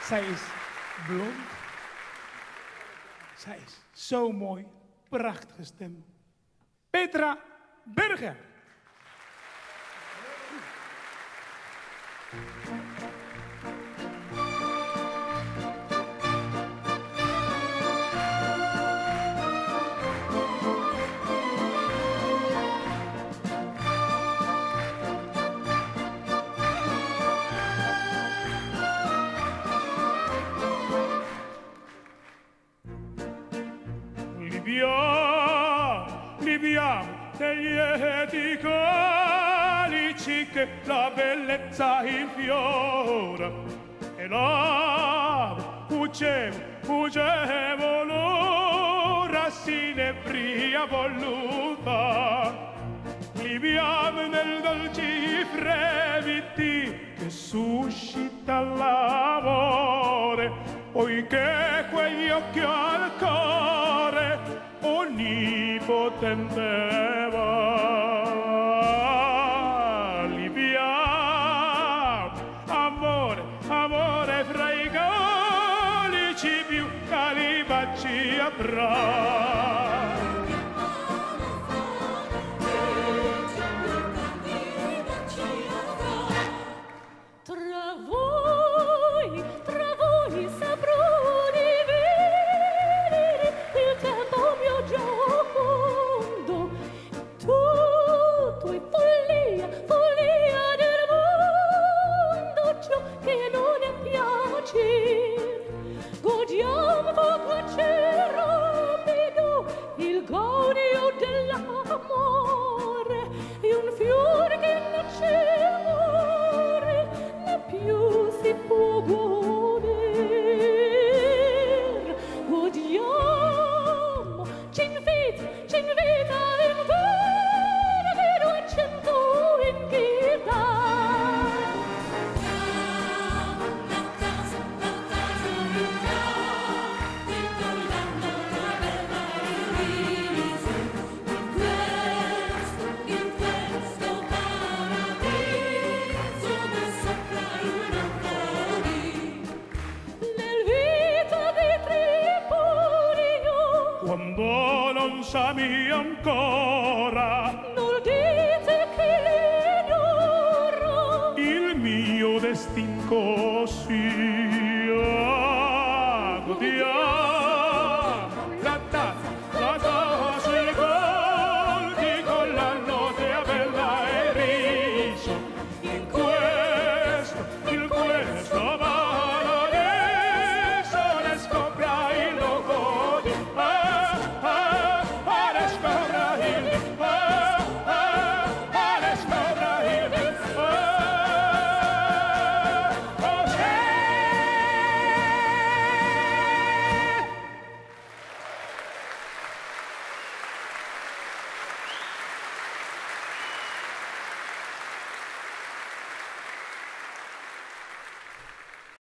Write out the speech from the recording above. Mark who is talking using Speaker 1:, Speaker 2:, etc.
Speaker 1: Zij is blond. Zij is zo mooi. Prachtige stem. Petra Burger.
Speaker 2: Liviamo negli lieti calici che la bellezza infiora e la fuggevo l'ora sinebria voluta. Liviamo nel dolci fremiti che suscita l'amore, poiché quegli occhi al cuore onnipotente va. Liviamo, amore, amore fra i calici più cali baci avrà.
Speaker 3: Tra voi saprò dividere il tempo mio giocondo. Tutto è follia, follia del mondo, ciò che non è piacere. Godiamo foce rapido il gonio dell'amore e un fiore che non c'è amore, né più si può goder. Godiamo, ci invita in vero e cento in chitarra. La casa incollando una bella irise in questo paradiso dove sopra una fuori. Nel vita di Tripolio,
Speaker 2: Quando non sami ancora
Speaker 3: non dite che l'ignoro.
Speaker 2: il mio destin così